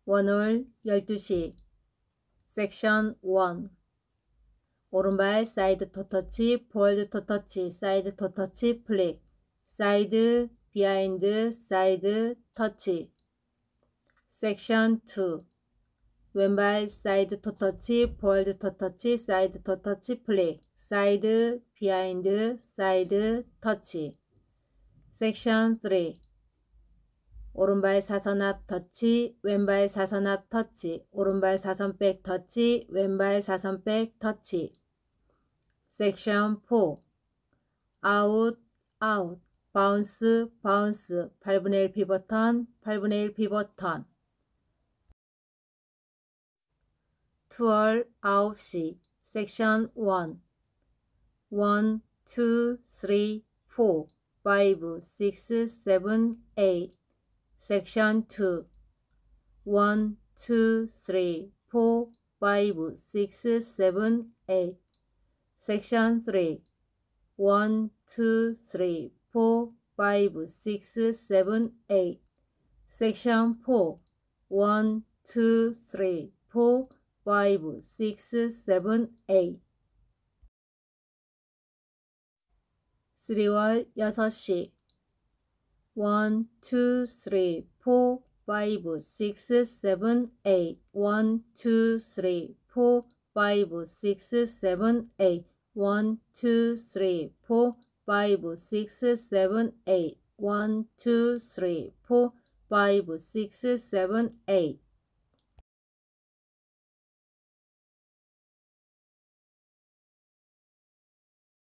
원홀 12시 섹션 1 오른발 사이드 토터치, 폴드 토터치, 사이드 토터치, 플릭, 사이드, 비하인드, 사이드, 터치. 섹션 2 왼발 사이드 토터치, 폴드 토터치, 사이드 토터치, 플릭, 사이드, 비하인드, 사이드, 터치. 섹션 3 오른발 사선 앞 터치, 왼발 사선 앞 터치, 오른발 사선 백 터치, 왼발 사선 백 터치. 섹션 4 아웃, 아웃, 바운스, 바운스, 8분의 1 피벗 턴, 8분의 1 피벗 턴. 투얼 9시 섹션 1 1, 2, 3, 4, 5, 6, 7, 8 섹션 2 1, 2, 3, 4, 5, 6, 7, 8 섹션 3 1, 2, 3, 4, 5, 6, 7, 8 섹션 4 1, 2, 3, 4, 5, 6, 7, 8 3월 6시 1, 2, 3, 4, 5, 6, 7, 8 1, 2, 3, 4, 5, 6, 7, 8 1, 2, 3, 4, 5, 6, 7, 8 1, 2, 3, 4, 5, 6, 7, 8